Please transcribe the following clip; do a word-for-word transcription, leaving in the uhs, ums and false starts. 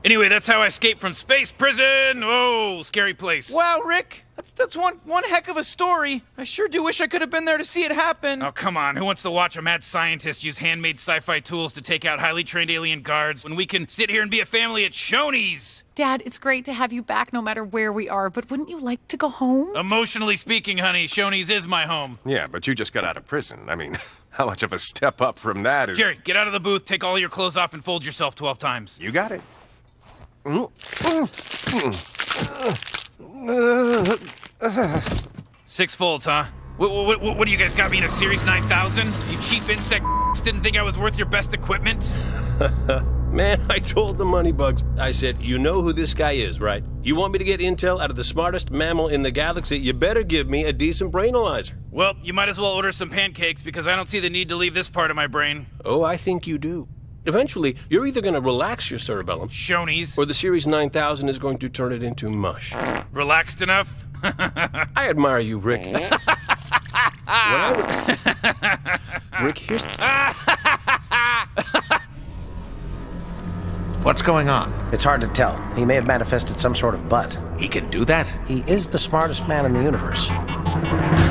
Anyway, that's how I escaped from space prison. Oh, scary place. Wow, Rick. That's that's one one heck of a story. I sure do wish I could have been there to see it happen. Oh, come on. Who wants to watch a mad scientist use handmade sci-fi tools to take out highly trained alien guards when we can sit here and be a family at Shoney's? Dad, it's great to have you back no matter where we are, but wouldn't you like to go home? Emotionally speaking, honey, Shoney's is my home. Yeah, but you just got out of prison. I mean, how much of a step up from that is... Jerry, get out of the booth, take all your clothes off, and fold yourself twelve times. You got it. Six folds, huh? What, what, what, what do you guys got me in a Series nine thousand? You cheap insect didn't think I was worth your best equipment? Man, I told the moneybugs. I said, you know who this guy is, right? You want me to get intel out of the smartest mammal in the galaxy, you better give me a decent brain-alyzer. Well, you might as well order some pancakes because I don't see the need to leave this part of my brain. Oh, I think you do. Eventually, you're either going to relax your cerebellum, Shoney's, or the Series nine thousand is going to turn it into mush. Relaxed enough? I admire you, Rick. When I would... Rick, here's... What's going on? It's hard to tell. He may have manifested some sort of butt. He can do that? He is the smartest man in the universe.